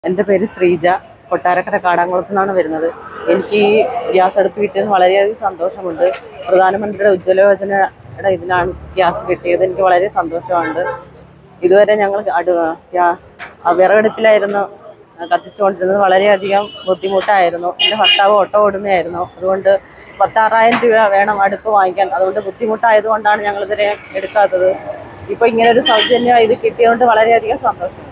എൻ്റെ പേര് ശ്രീജ. കൊട്ടാരക്കര കാടാംകുളത്തു നിന്നാണ് വരുന്നത്. എനിക്ക് ഈ ഗ്യാസ് അടുപ്പ് കിട്ടിയതിന് വളരെയധികം സന്തോഷമുണ്ട്. പ്രധാനമന്ത്രിയുടെ ഉജ്ജ്വല യോജനയുടെ ഇതിലാണ് ഗ്യാസ് കിട്ടിയത്. എനിക്ക് വളരെ സന്തോഷമുണ്ട്. ഇതുവരെ ഞങ്ങൾ വിറകടുപ്പിലായിരുന്നു കത്തിച്ചുകൊണ്ടിരുന്നത്. വളരെയധികം ബുദ്ധിമുട്ടായിരുന്നു. എൻ്റെ ഭർത്താവ് ഓട്ടോ ഓടുന്നതായിരുന്നു. അതുകൊണ്ട് 16,000 രൂപ വേണം അടുപ്പ് വാങ്ങിക്കാൻ. അതുകൊണ്ട് ബുദ്ധിമുട്ടായതുകൊണ്ടാണ് ഞങ്ങളിതുവരെ എടുക്കാത്തത്. ഇപ്പോൾ ഇങ്ങനൊരു സൗജന്യം ഇത് കിട്ടിയതുകൊണ്ട് വളരെയധികം സന്തോഷം.